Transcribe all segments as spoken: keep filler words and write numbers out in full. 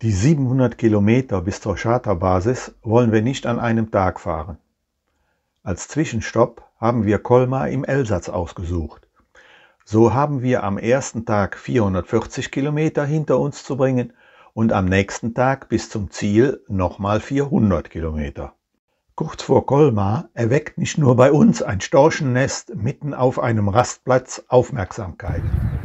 Die siebenhundert Kilometer bis zur Charterbasis wollen wir nicht an einem Tag fahren. Als Zwischenstopp haben wir Colmar im Elsass ausgesucht. So haben wir am ersten Tag vierhundertvierzig Kilometer hinter uns zu bringen und am nächsten Tag bis zum Ziel nochmal vierhundert Kilometer. Kurz vor Colmar erweckt nicht nur bei uns ein Storchennest mitten auf einem Rastplatz Aufmerksamkeit.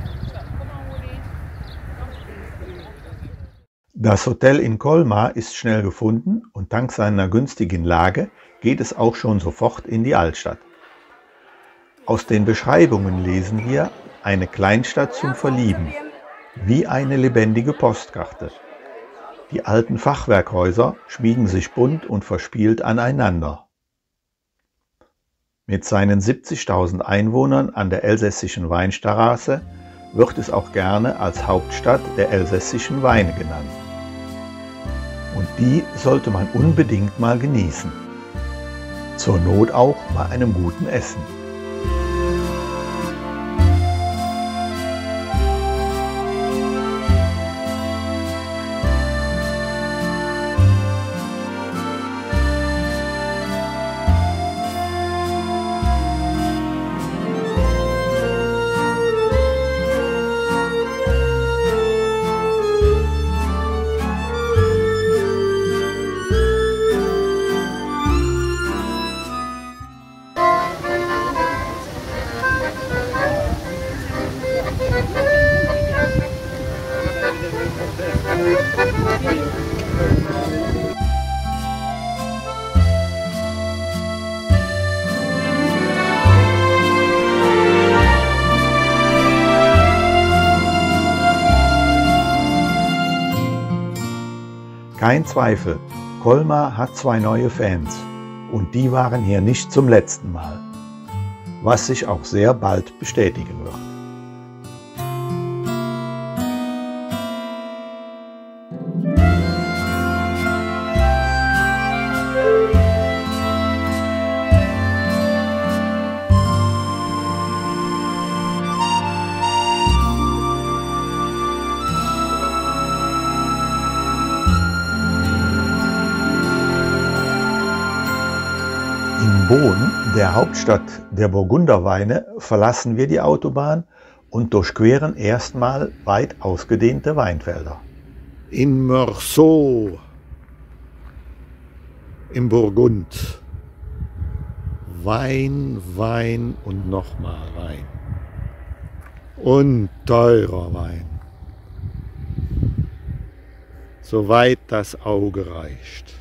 Das Hotel in Colmar ist schnell gefunden und dank seiner günstigen Lage geht es auch schon sofort in die Altstadt. Aus den Beschreibungen lesen wir eine Kleinstadt zum Verlieben, wie eine lebendige Postkarte. Die alten Fachwerkhäuser schmiegen sich bunt und verspielt aneinander. Mit seinen siebzigtausend Einwohnern an der elsässischen Weinstraße wird es auch gerne als Hauptstadt der elsässischen Weine genannt. Und die sollte man unbedingt mal genießen. Zur Not auch bei einem guten Essen. Kein Zweifel, Colmar hat zwei neue Fans und die waren hier nicht zum letzten Mal, was sich auch sehr bald bestätigen wird. In Beaune, der Hauptstadt der Burgunderweine, verlassen wir die Autobahn und durchqueren erstmal weit ausgedehnte Weinfelder. In Meursault, im Burgund. Wein, Wein und nochmal Wein. Und teurer Wein. Soweit das Auge reicht.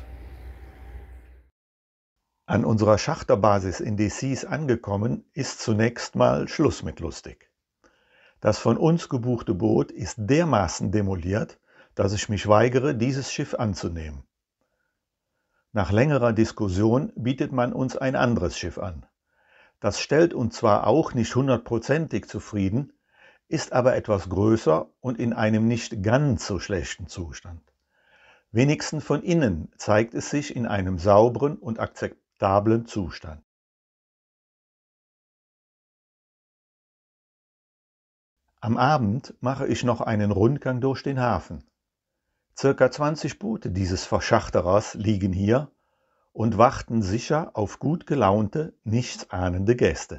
An unserer Schachterbasis in Decize angekommen, ist zunächst mal Schluss mit lustig. Das von uns gebuchte Boot ist dermaßen demoliert, dass ich mich weigere, dieses Schiff anzunehmen. Nach längerer Diskussion bietet man uns ein anderes Schiff an. Das stellt uns zwar auch nicht hundertprozentig zufrieden, ist aber etwas größer und in einem nicht ganz so schlechten Zustand. Wenigstens von innen zeigt es sich in einem sauberen und akzeptablen Zustand. Am Abend mache ich noch einen Rundgang durch den Hafen. Circa zwanzig Boote dieses Verschachterers liegen hier und warten sicher auf gut gelaunte, nichtsahnende Gäste.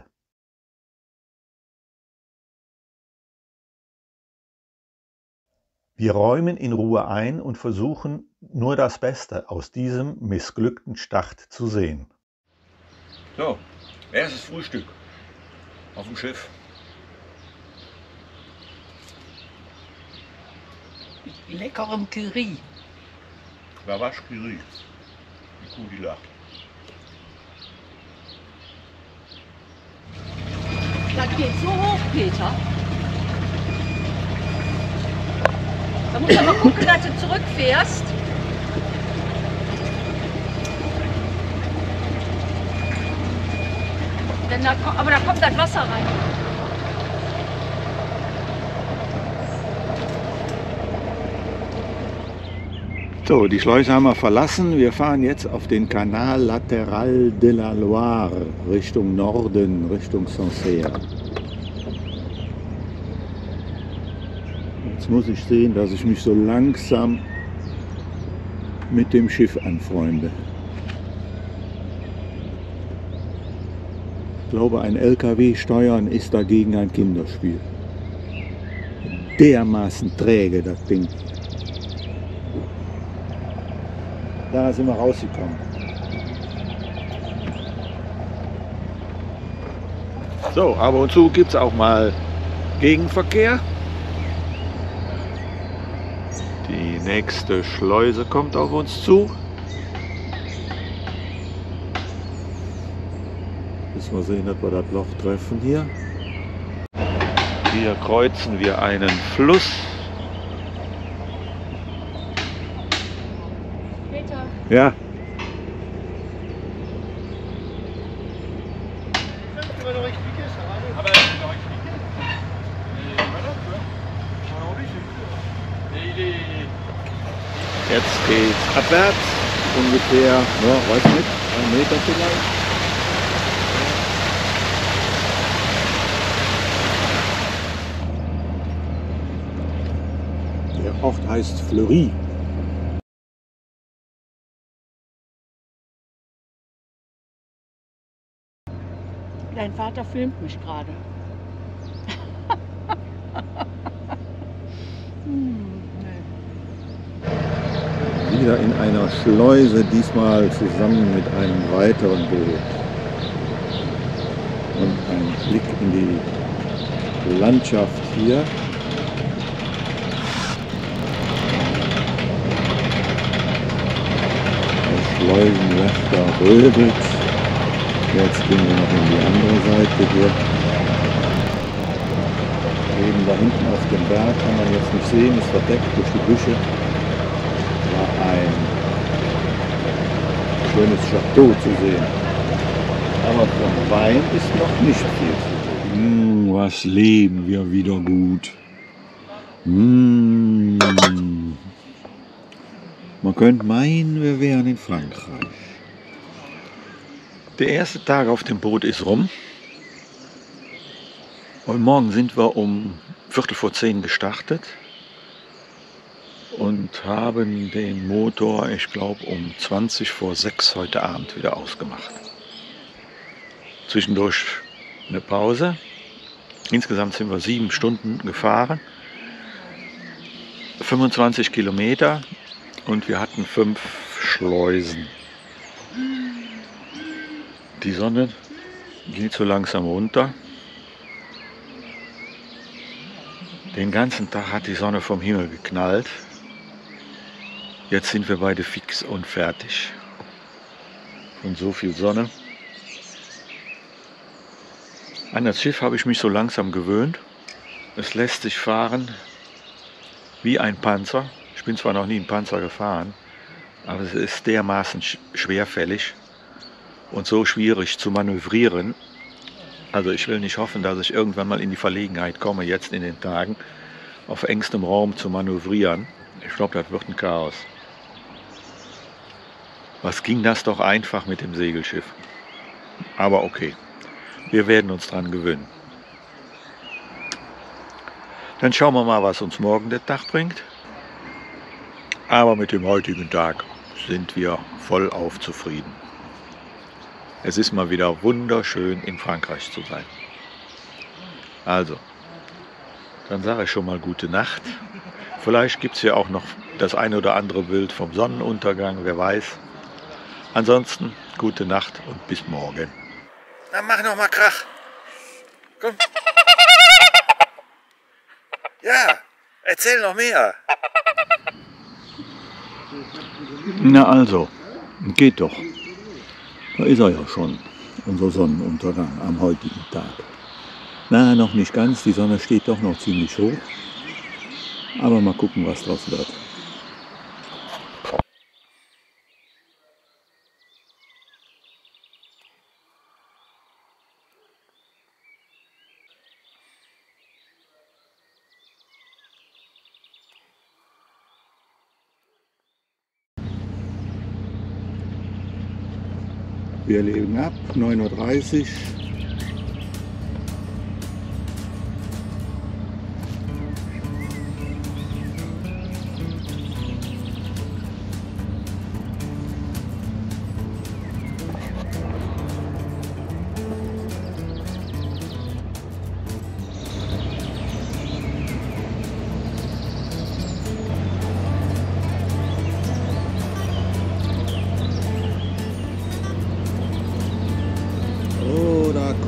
Wir räumen in Ruhe ein und versuchen, nur das Beste aus diesem missglückten Start zu sehen. So, erstes Frühstück auf dem Schiff. Leckerem Curry. Lavash Curry. Die Kuh, die lacht. Das geht so hoch, Peter. Da musst du aber gucken, dass du zurückfährst. Denn da, aber da kommt das Wasser rein. So, die Schleuse haben wir verlassen. Wir fahren jetzt auf den Canal Latéral de la Loire Richtung Norden, Richtung Sancerre. Jetzt muss ich sehen, dass ich mich so langsam mit dem Schiff an, Freunde. Ich glaube, ein L K W steuern ist dagegen ein Kinderspiel. Dermaßen träge, das Ding. Da sind wir rausgekommen. So, ab und zu gibt es auch mal Gegenverkehr. Die nächste Schleuse kommt auf uns zu. Müssen wir sehen, dass wir das Loch treffen hier. Hier kreuzen wir einen Fluss. Peter. Ja. Jetzt geht's abwärts, ungefähr, ja, weiß nicht, ein Meter vielleicht. Der Ort heißt Fleury. Dein Vater filmt mich gerade. hm, nee. Wieder in einer Schleuse, diesmal zusammen mit einem weiteren Boot. Und ein Blick in die Landschaft hier. Der Schleusenwächter rödelt. Jetzt gehen wir noch in die andere Seite hier. Eben da hinten auf dem Berg kann man jetzt nicht sehen, ist verdeckt durch die Büsche. War ein schönes Chateau zu sehen. Aber vom Wein ist noch nicht viel zu sehen. Mm, was leben wir wieder gut. Mm. Man könnte meinen, wir wären in Frankreich. Der erste Tag auf dem Boot ist rum. Und morgen sind wir um Viertel vor zehn gestartet und haben den Motor, ich glaube, um zwanzig vor sechs heute Abend wieder ausgemacht. Zwischendurch eine Pause. Insgesamt sind wir sieben Stunden gefahren, fünfundzwanzig Kilometer und wir hatten fünf Schleusen. Die Sonne geht so langsam runter. Den ganzen Tag hat die Sonne vom Himmel geknallt. Jetzt sind wir beide fix und fertig. Und so viel Sonne. An das Schiff habe ich mich so langsam gewöhnt. Es lässt sich fahren wie ein Panzer. Ich bin zwar noch nie einen Panzer gefahren, aber es ist dermaßen schwerfällig und so schwierig zu manövrieren. Also ich will nicht hoffen, dass ich irgendwann mal in die Verlegenheit komme, jetzt in den Tagen auf engstem Raum zu manövrieren. Ich glaube, das wird ein Chaos. Was ging das doch einfach mit dem Segelschiff. Aber okay, wir werden uns dran gewöhnen. Dann schauen wir mal, was uns morgen der Tag bringt. Aber mit dem heutigen Tag sind wir vollauf zufrieden. Es ist mal wieder wunderschön, in Frankreich zu sein. Also, dann sage ich schon mal gute Nacht. Vielleicht gibt es ja auch noch das eine oder andere Bild vom Sonnenuntergang, wer weiß. Ansonsten, gute Nacht und bis morgen. Dann mach noch mal Krach. Komm. Ja, erzähl noch mehr. Na also, geht doch. Da ist er ja schon, unser Sonnenuntergang am heutigen Tag. Na, noch nicht ganz, die Sonne steht doch noch ziemlich hoch. Aber mal gucken, was draus wird. Wir legen ab, neun Uhr dreißig.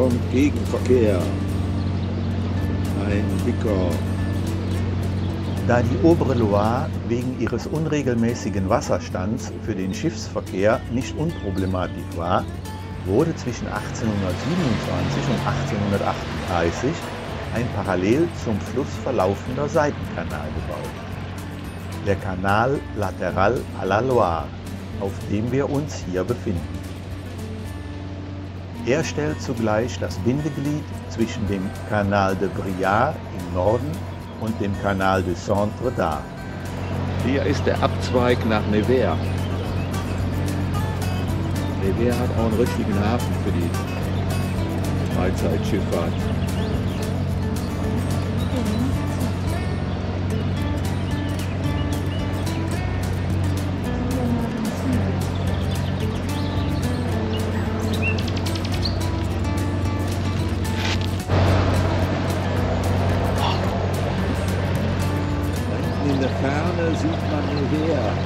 kommt Gegenverkehr. Ein dicker. Da die obere Loire wegen ihres unregelmäßigen Wasserstands für den Schiffsverkehr nicht unproblematisch war, wurde zwischen achtzehnhundertsiebenundzwanzig und achtzehnhundertachtunddreißig ein parallel zum Fluss verlaufender Seitenkanal gebaut. Der Canal Latéral à la Loire, auf dem wir uns hier befinden. Er stellt zugleich das Bindeglied zwischen dem Canal de Briare im Norden und dem Canal du Centre dar. Hier ist der Abzweig nach Nevers. Nevers hat auch einen richtigen Hafen für die Freizeitschifffahrt. In der Ferne sieht man Nevers.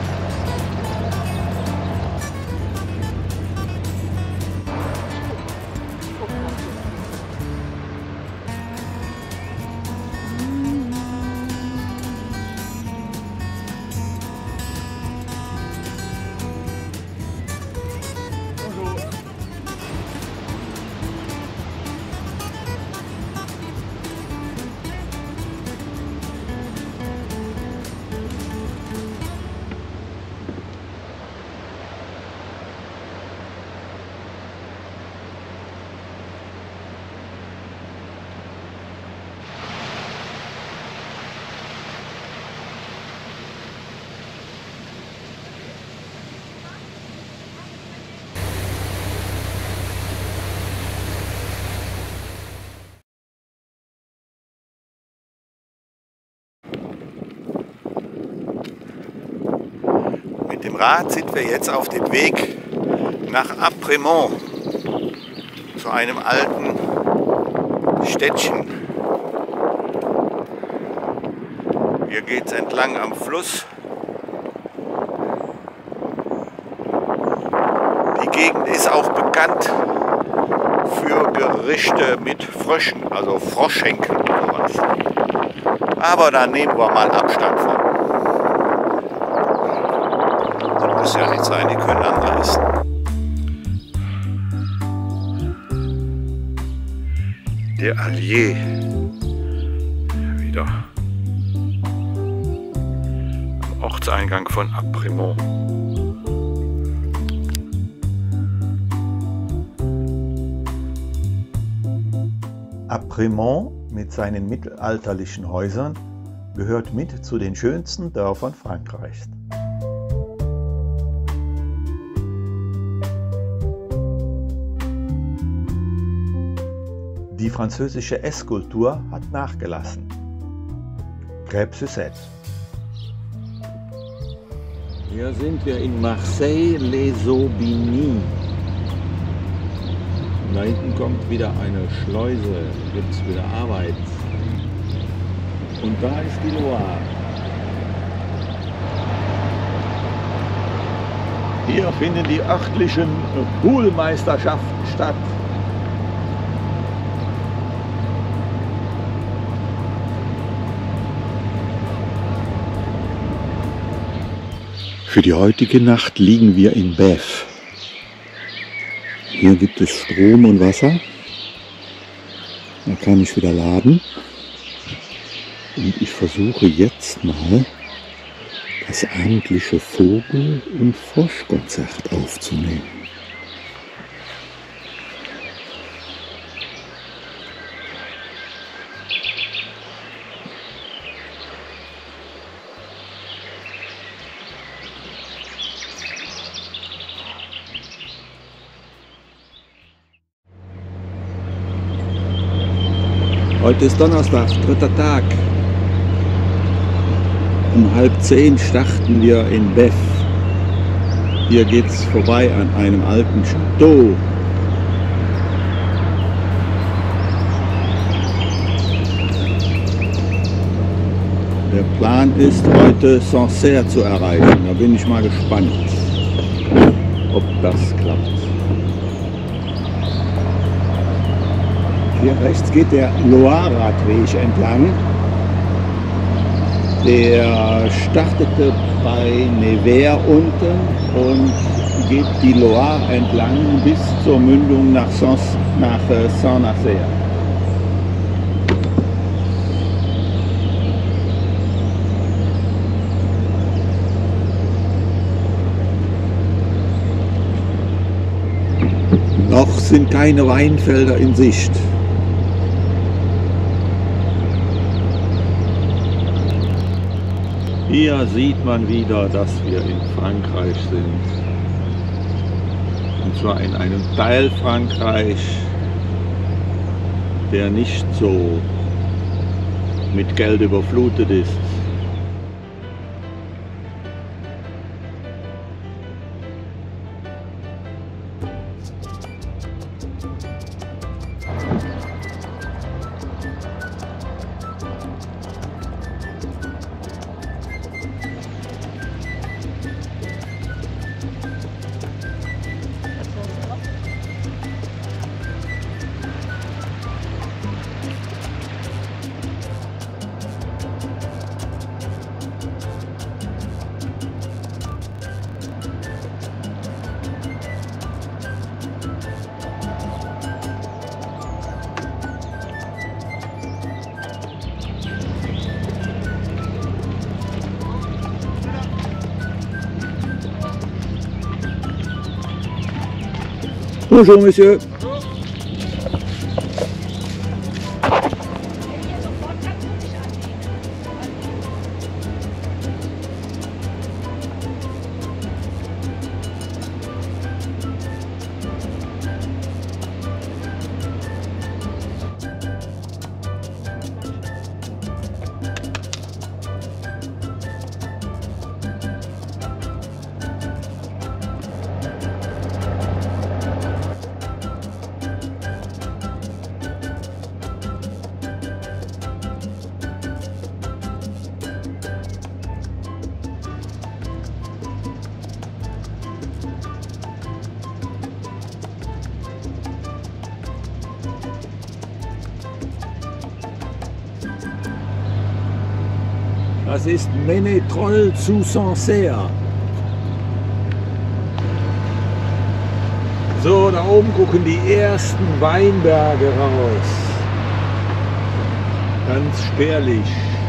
Mit dem Rad sind wir jetzt auf dem Weg nach Apremont, zu einem alten Städtchen. Hier geht es entlang am Fluss. Die Gegend ist auch bekannt für Gerichte mit Fröschen, also Froschschenkel und sowas. Aber da nehmen wir mal Abstand von. Das muss ja nicht sein, die können anreißen. Der Allier. Wieder. Am Ortseingang von Apremont. Apremont mit seinen mittelalterlichen Häusern gehört mit zu den schönsten Dörfern Frankreichs. Die französische Esskultur hat nachgelassen. Crêpes Suzette. Hier sind wir in Marseille-les-Aubigny. Da hinten kommt wieder eine Schleuse, gibt es wieder Arbeit. Und da ist die Loire. Hier finden die örtlichen Poolmeisterschaften statt. Für die heutige Nacht liegen wir in Bèves. Hier gibt es Strom und Wasser. Da kann ich wieder laden. Und ich versuche jetzt mal das abendliche Vogel- und Froschkonzert aufzunehmen. Heute ist Donnerstag, dritter Tag. Um halb zehn starten wir in Bèves. Hier geht es vorbei an einem alten Chateau. Der Plan ist, heute Sancerre zu erreichen. Da bin ich mal gespannt, ob das klappt. Hier rechts geht der Loire-Radweg entlang. Der startete bei Nevers unten und geht die Loire entlang bis zur Mündung nach Saint-Nazaire. Noch sind keine Weinfelder in Sicht. Hier sieht man wieder, dass wir in Frankreich sind. Und zwar in einem Teil Frankreich, der nicht so mit Geld überflutet ist. Bonjour, monsieur. Das ist Ménétrol zu Sancerre. So, da oben gucken die ersten Weinberge raus. Ganz spärlich.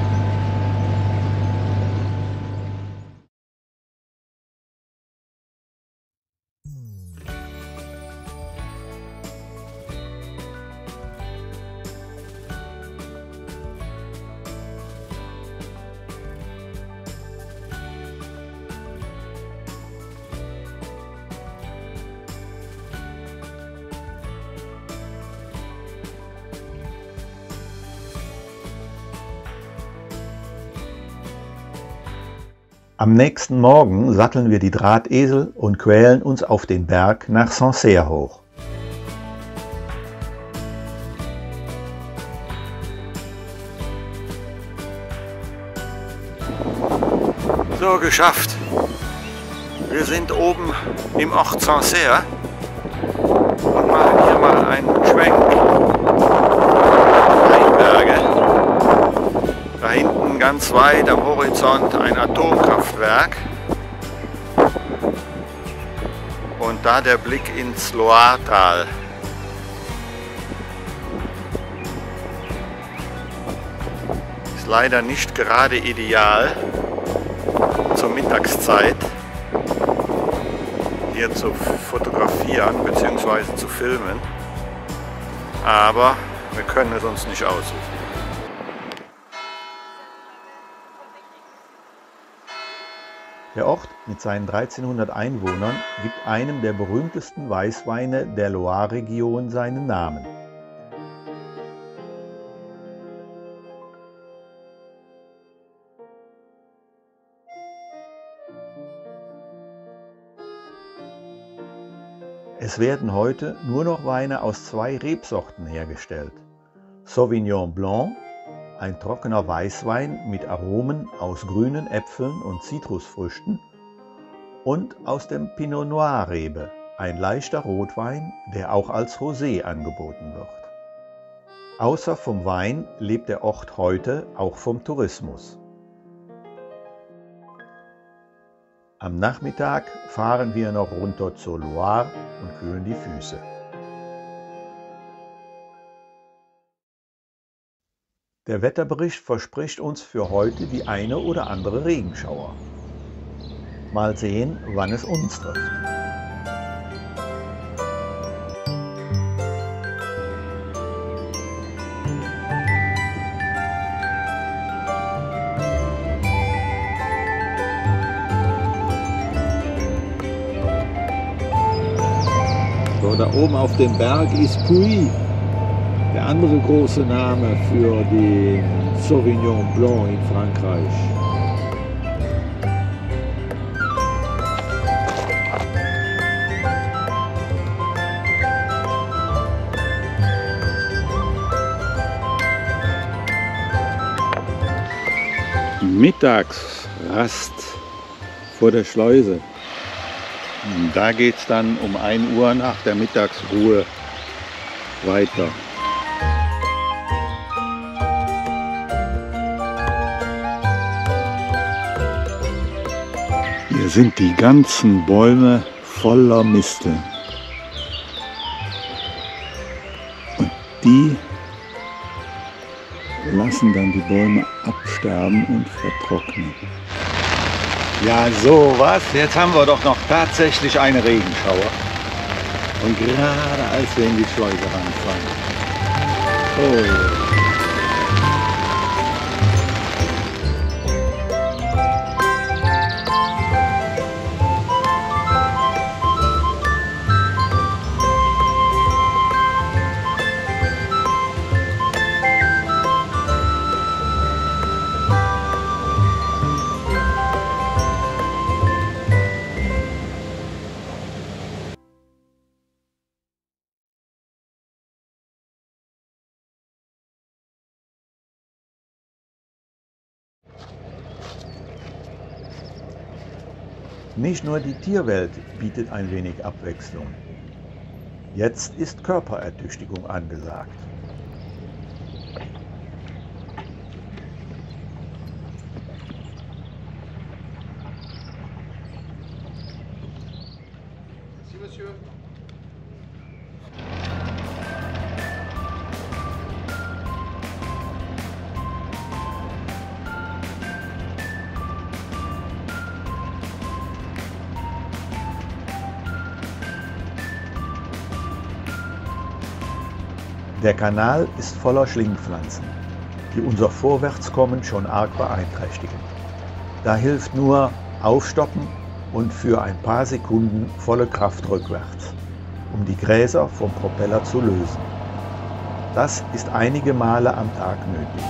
Am nächsten Morgen satteln wir die Drahtesel und quälen uns auf den Berg nach Sancerre hoch. So, geschafft. Wir sind oben im Ort Sancerre und machen hier mal einen Schwenk. Weinberge. Da hinten ganz weit am Horizont ein Atomkraftwerk und da der Blick ins Loiretal. Ist leider nicht gerade ideal zur Mittagszeit hier zu fotografieren bzw. zu filmen, aber wir können es uns nicht aussuchen. Der Ort mit seinen dreizehnhundert Einwohnern gibt einem der berühmtesten Weißweine der Loire-Region seinen Namen. Es werden heute nur noch Weine aus zwei Rebsorten hergestellt: Sauvignon Blanc, ein trockener Weißwein mit Aromen aus grünen Äpfeln und Zitrusfrüchten, und aus dem Pinot Noir Rebe, ein leichter Rotwein, der auch als Rosé angeboten wird. Außer vom Wein lebt der Ort heute auch vom Tourismus. Am Nachmittag fahren wir noch runter zur Loire und kühlen die Füße. Der Wetterbericht verspricht uns für heute die eine oder andere Regenschauer. Mal sehen, wann es uns trifft. So, da oben auf dem Berg ist Puy, der andere große Name für den Sauvignon Blanc in Frankreich. Mittagsrast vor der Schleuse. Da geht es dann um ein Uhr nach der Mittagsruhe weiter. Hier sind die ganzen Bäume voller Misteln. Und die lassen dann die Bäume absterben und vertrocknen. Ja, sowas. Jetzt haben wir doch noch tatsächlich eine Regenschauer. Und gerade als wir in die Schleuse ranfahren. Oh. Nicht nur die Tierwelt bietet ein wenig Abwechslung. Jetzt ist Körperertüchtigung angesagt. Der Kanal ist voller Schlingpflanzen, die unser Vorwärtskommen schon arg beeinträchtigen. Da hilft nur Aufstoppen und für ein paar Sekunden volle Kraft rückwärts, um die Gräser vom Propeller zu lösen. Das ist einige Male am Tag nötig.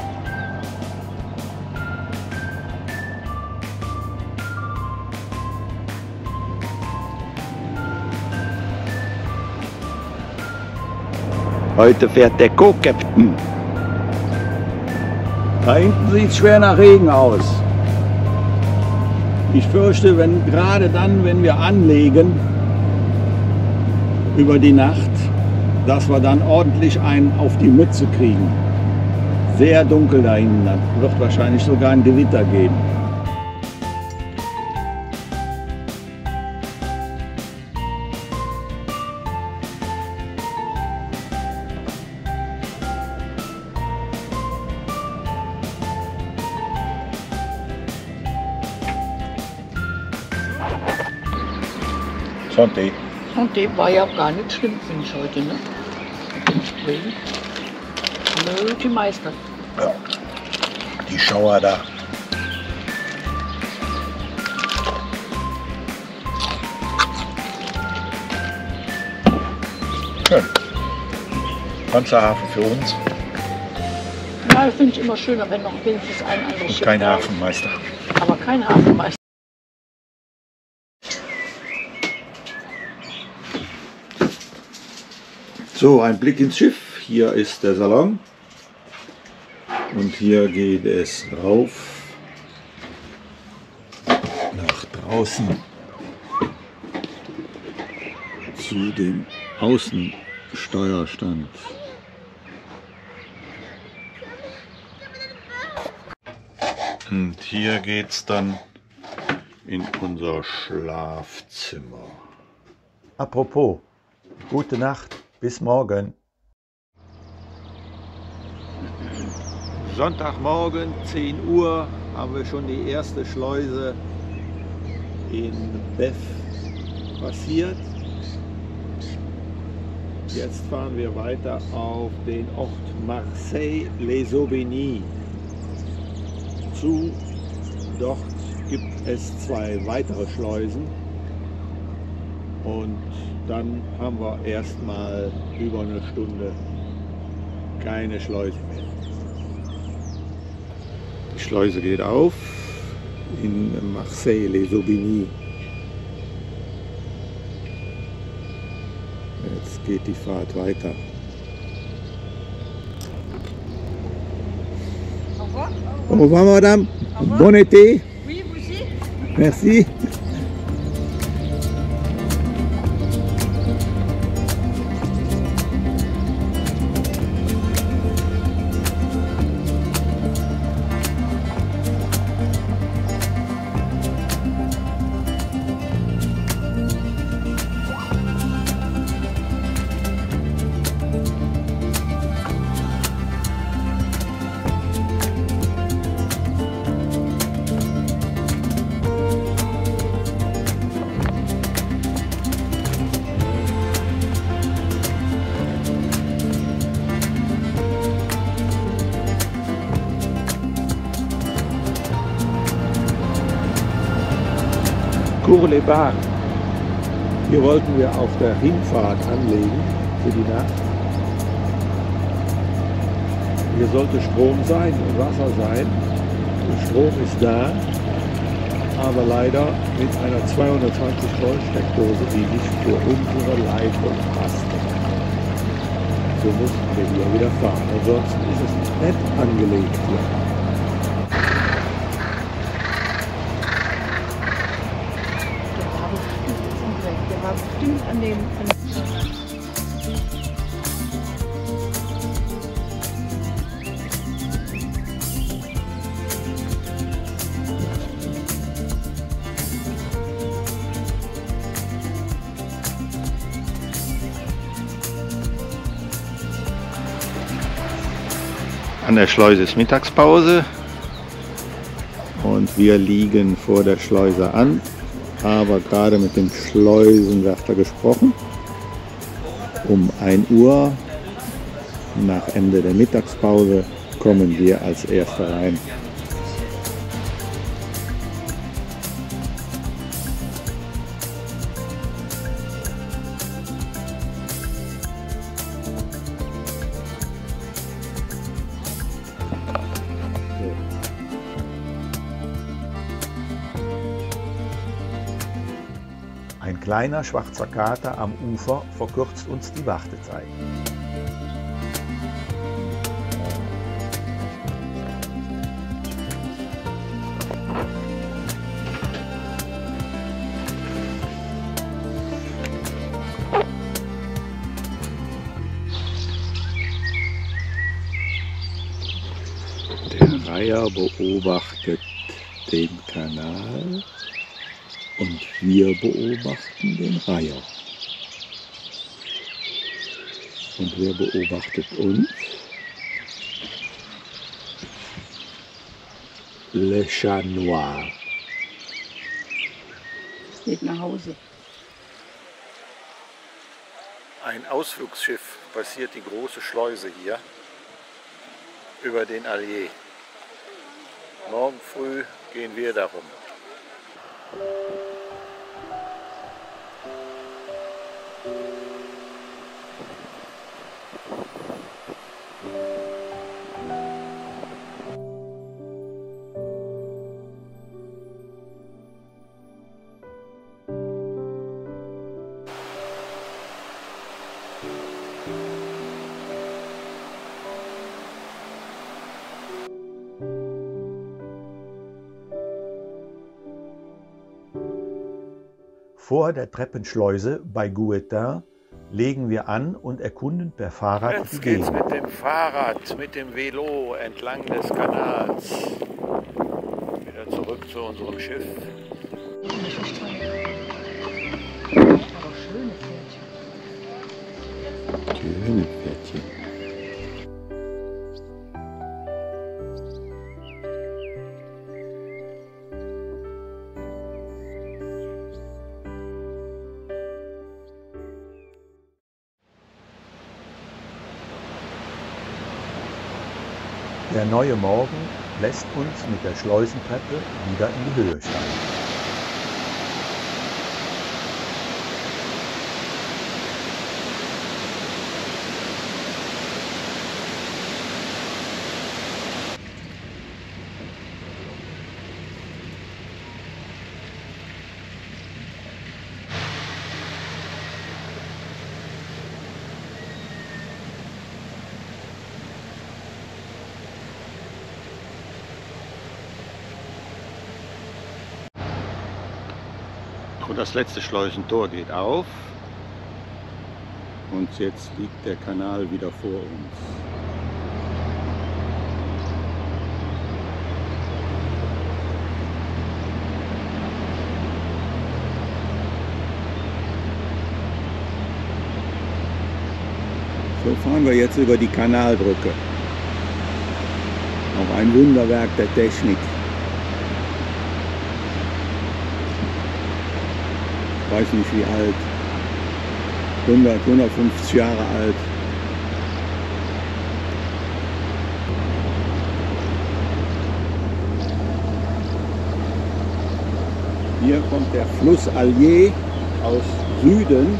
Heute fährt der Co-Captain. Da hinten sieht es schwer nach Regen aus. Ich fürchte, wenn gerade dann, wenn wir anlegen über die Nacht, dass wir dann ordentlich einen auf die Mütze kriegen. Sehr dunkel da hinten, da wird wahrscheinlich sogar ein Gewitter geben. Santé. Santé war ja gar nicht schlimm, finde ich heute, ne? Regen. Nö, die Meister. Ja. Die Schauer da. Schön. Panzerhafen für uns. Ja, ich finde es immer schöner, wenn noch wenigstens ein anderes Und Schiff kein da ist. Hafenmeister. Aber kein Hafenmeister. So, ein Blick ins Schiff. Hier ist der Salon. Und hier geht es rauf nach draußen zu dem Außensteuerstand. Und hier geht's dann in unser Schlafzimmer. Apropos, gute Nacht, bis morgen. Sonntagmorgen, zehn Uhr, haben wir schon die erste Schleuse in Bef passiert. Jetzt fahren wir weiter auf den Ort Marseille-les-Aubigny zu. Dort gibt es zwei weitere Schleusen und dann haben wir erstmal über eine Stunde keine Schleuse mehr. Die Schleuse geht auf in Marseille-les-Aubigny. Jetzt geht die Fahrt weiter. Au revoir. Au revoir, madame. Au revoir. Bon été. Oui, vous aussi. Merci. Cours-les-Bains. Hier wollten wir auf der Hinfahrt anlegen für die Nacht. Hier sollte Strom sein und Wasser sein. Der Strom ist da, aber leider mit einer zweihundertzwanzig Volt Steckdose, die nicht für unsere Leitung passt. So mussten wir hier wieder fahren. Ansonsten ist es nett angelegt hier. Der war bestimmt an dem... An An der Schleuse ist Mittagspause und wir liegen vor der Schleuse an, aber gerade mit dem Schleusenwärter gesprochen. Um ein Uhr nach Ende der Mittagspause kommen wir als Erster rein. Ein kleiner schwarzer Kater am Ufer verkürzt uns die Wartezeit. Der Reiher beobachtet den Kanal. Und wir beobachten den Reiher. Und wer beobachtet uns? Le Chat Noir. geht nach Hause. Ein Ausflugsschiff passiert die große Schleuse hier über den Allier. Morgen früh gehen wir darum. Vor der Treppenschleuse bei Gouetin legen wir an und erkunden per Fahrrad die Jetzt geht's Gegend. mit dem Fahrrad, mit dem Velo entlang des Kanals. zurück zu unserem Schiff. Aber schöne Pferdchen. Schöne Pferdchen. Der neue Morgen lässt uns mit der Schleusentreppe wieder in die Höhe steigen. Und das letzte Schleusentor geht auf und jetzt liegt der Kanal wieder vor uns. So fahren wir jetzt über die Kanalbrücke. Auch ein Wunderwerk der Technik. Ich weiß nicht wie alt, hundert, hundertfünfzig Jahre alt. Hier kommt der Fluss Allier aus Süden.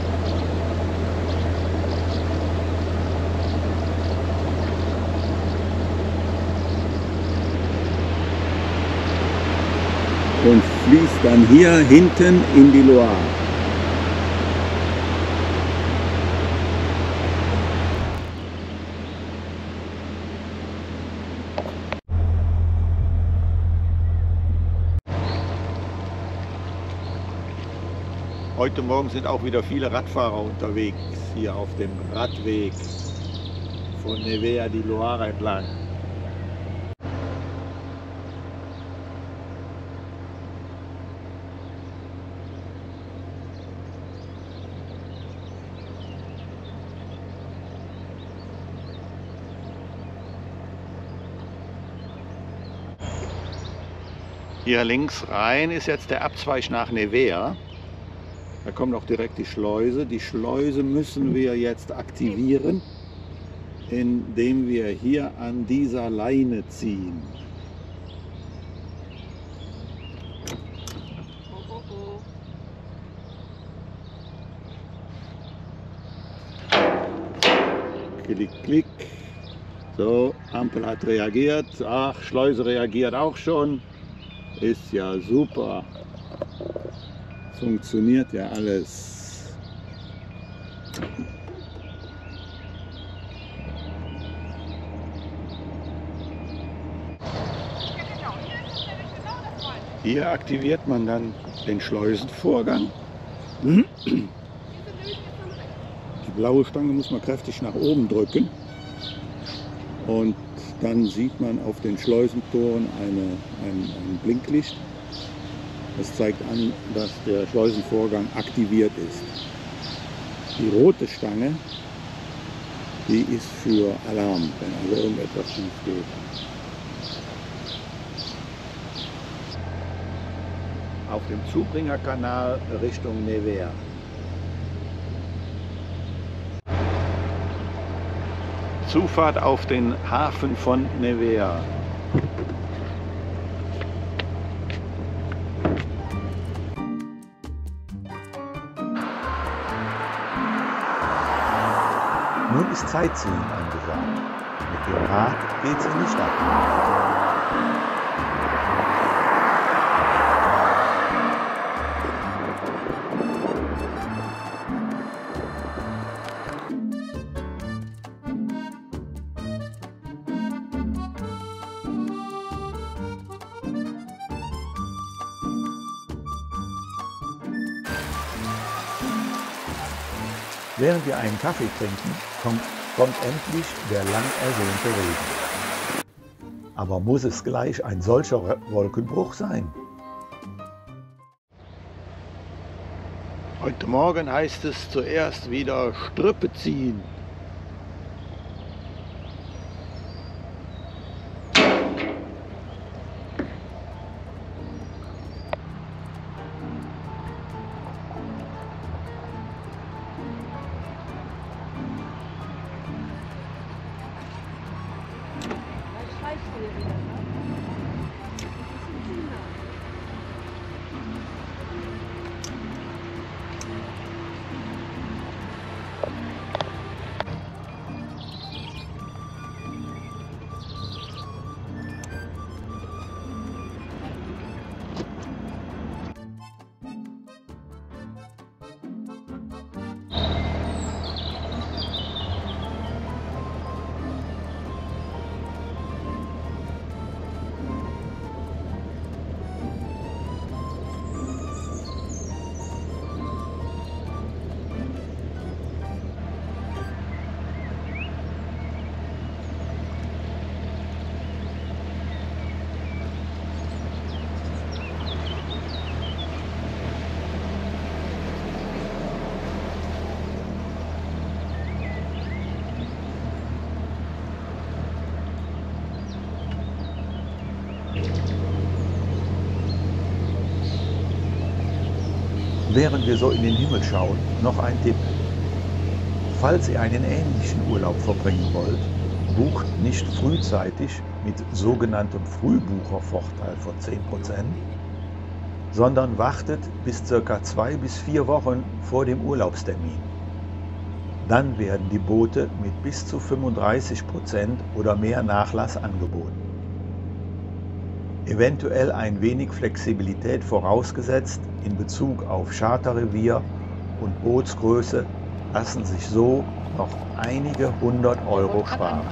Und fließt dann hier hinten in die Loire. Heute Morgen sind auch wieder viele Radfahrer unterwegs, hier auf dem Radweg von Nevers die Loire entlang. Hier links rein ist jetzt der Abzweig nach Nevers. Da kommt auch direkt die Schleuse. Die Schleuse müssen wir jetzt aktivieren, indem wir hier an dieser Leine ziehen. Klick, klick. So, Ampel hat reagiert. Ach, Schleuse reagiert auch schon. Ist ja super. Funktioniert ja alles. Hier aktiviert man dann den Schleusenvorgang. Die blaue Stange muss man kräftig nach oben drücken. Und dann sieht man auf den Schleusentoren eine, ein, ein Blinklicht. Das zeigt an, dass der Schleusenvorgang aktiviert ist. Die rote Stange, die ist für Alarm, wenn also irgendetwas schief geht. Auf dem Zubringerkanal Richtung Nevers. Zufahrt auf den Hafen von Nevers. Nun ist Sightseeing angesagt. Mit dem Rad geht's in die Stadt. Während wir einen Kaffee trinken, kommt, kommt endlich der lang ersehnte Regen. Aber muss es gleich ein solcher Wolkenbruch sein? Heute Morgen heißt es zuerst wieder Strippe ziehen. Während wir so in den Himmel schauen, noch ein Tipp. Falls ihr einen ähnlichen Urlaub verbringen wollt, bucht nicht frühzeitig mit sogenanntem Frühbuchervorteil von zehn Prozent, sondern wartet bis ca. zwei bis vier Wochen vor dem Urlaubstermin. Dann werden die Boote mit bis zu fünfunddreißig Prozent oder mehr Nachlass angeboten. Eventuell ein wenig Flexibilität vorausgesetzt in Bezug auf Charterrevier und Bootsgröße lassen sich so noch einige hundert Euro sparen.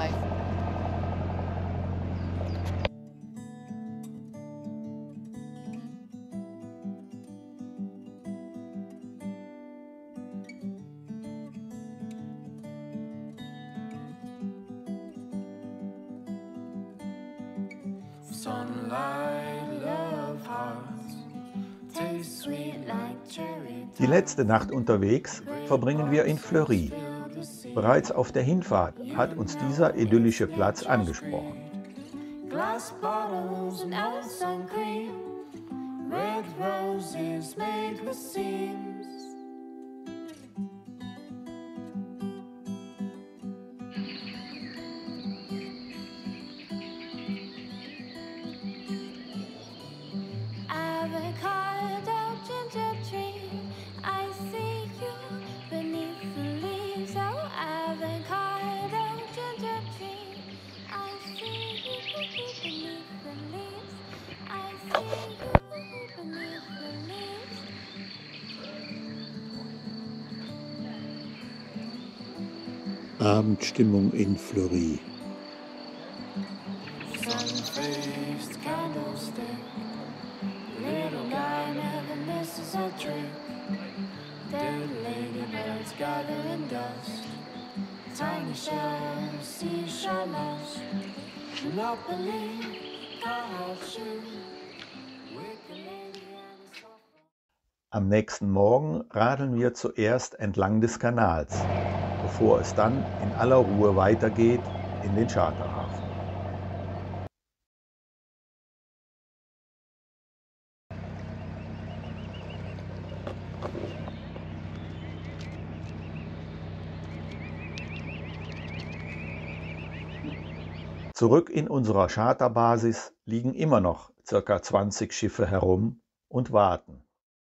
Die letzte Nacht unterwegs verbringen wir in Fleury. Bereits auf der Hinfahrt hat uns dieser idyllische Platz angesprochen. Abendstimmung in Fleury. Am nächsten Morgen radeln wir zuerst entlang des Kanals, bevor es dann in aller Ruhe weitergeht in den Charterhafen. Zurück in unserer Charterbasis liegen immer noch ca. zwanzig Schiffe herum und warten.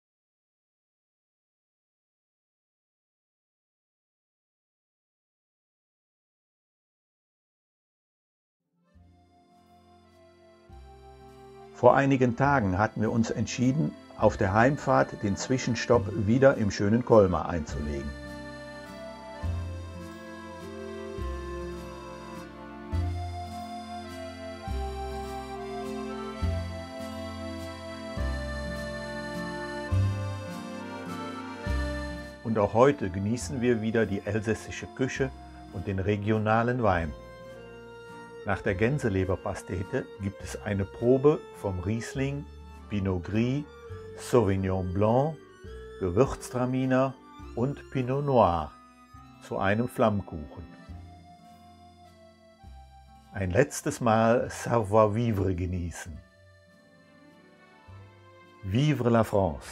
Vor einigen Tagen hatten wir uns entschieden, auf der Heimfahrt den Zwischenstopp wieder im schönen Colmar einzulegen. Und auch heute genießen wir wieder die elsässische Küche und den regionalen Wein. Nach der Gänseleberpastete gibt es eine Probe vom Riesling, Pinot Gris, Sauvignon Blanc, Gewürztraminer und Pinot Noir zu einem Flammkuchen. Ein letztes Mal Savoir-vivre genießen. Vive la France!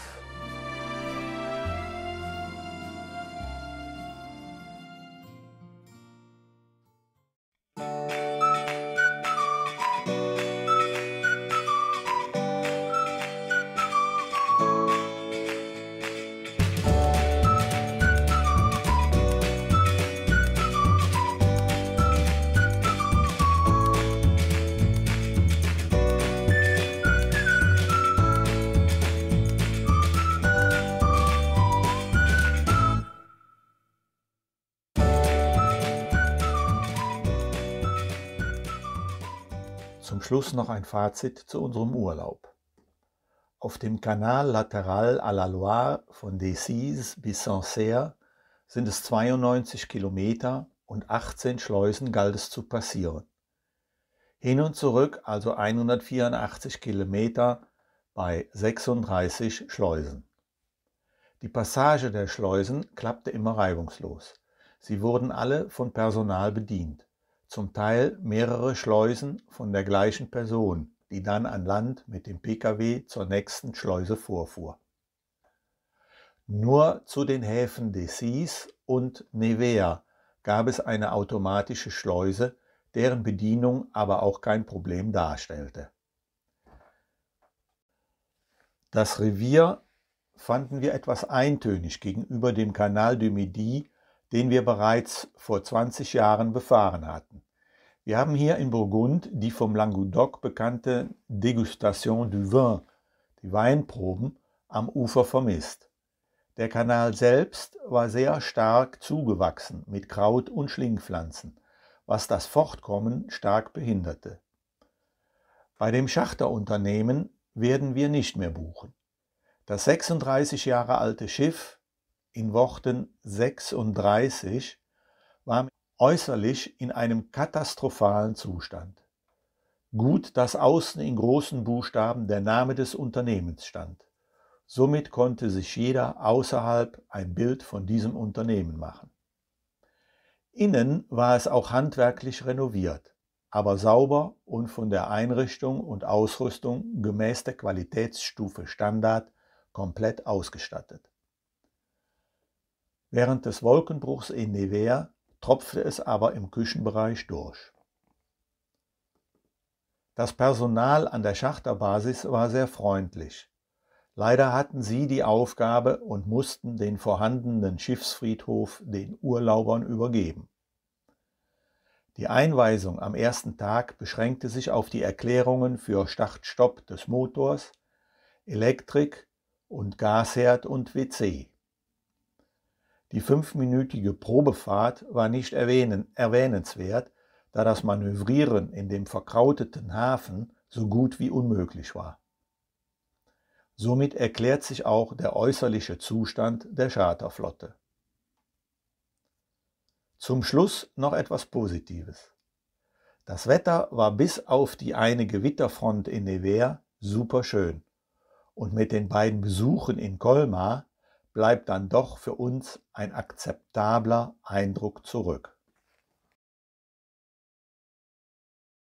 Zum Schluss noch ein Fazit zu unserem Urlaub. Auf dem Canal Lateral à la Loire von Decize bis Sancerre sind es zweiundneunzig Kilometer und achtzehn Schleusen galt es zu passieren. Hin und zurück also hundertvierundachtzig Kilometer bei sechsunddreißig Schleusen. Die Passage der Schleusen klappte immer reibungslos. Sie wurden alle von Personal bedient. Zum Teil mehrere Schleusen von der gleichen Person, die dann an Land mit dem Pkw zur nächsten Schleuse vorfuhr. Nur zu den Häfen Decize und Nevers gab es eine automatische Schleuse, deren Bedienung aber auch kein Problem darstellte. Das Revier fanden wir etwas eintönig gegenüber dem Canal du Midi, den wir bereits vor zwanzig Jahren befahren hatten. Wir haben hier in Burgund die vom Languedoc bekannte Dégustation du Vin, die Weinproben, am Ufer vermisst. Der Kanal selbst war sehr stark zugewachsen mit Kraut- und Schlingpflanzen, was das Fortkommen stark behinderte. Bei dem Schachterunternehmen werden wir nicht mehr buchen. Das sechsunddreißig Jahre alte Schiff, in Worten sechsunddreißig, war äußerlich in einem katastrophalen Zustand. Gut, dass außen in großen Buchstaben der Name des Unternehmens stand. Somit konnte sich jeder außerhalb ein Bild von diesem Unternehmen machen. Innen war es auch handwerklich renoviert, aber sauber und von der Einrichtung und Ausrüstung gemäß der Qualitätsstufe Standard komplett ausgestattet. Während des Wolkenbruchs in Nevers tropfte es aber im Küchenbereich durch. Das Personal an der Schachterbasis war sehr freundlich. Leider hatten sie die Aufgabe und mussten den vorhandenen Schiffsfriedhof den Urlaubern übergeben. Die Einweisung am ersten Tag beschränkte sich auf die Erklärungen für Start-Stopp des Motors, Elektrik und Gasherd und W C. Die fünfminütige Probefahrt war nicht erwähnen, erwähnenswert, da das Manövrieren in dem verkrauteten Hafen so gut wie unmöglich war. Somit erklärt sich auch der äußerliche Zustand der Charterflotte. Zum Schluss noch etwas Positives. Das Wetter war bis auf die eine Gewitterfront in Nevers super schön und mit den beiden Besuchen in Colmar bleibt dann doch für uns ein akzeptabler Eindruck zurück.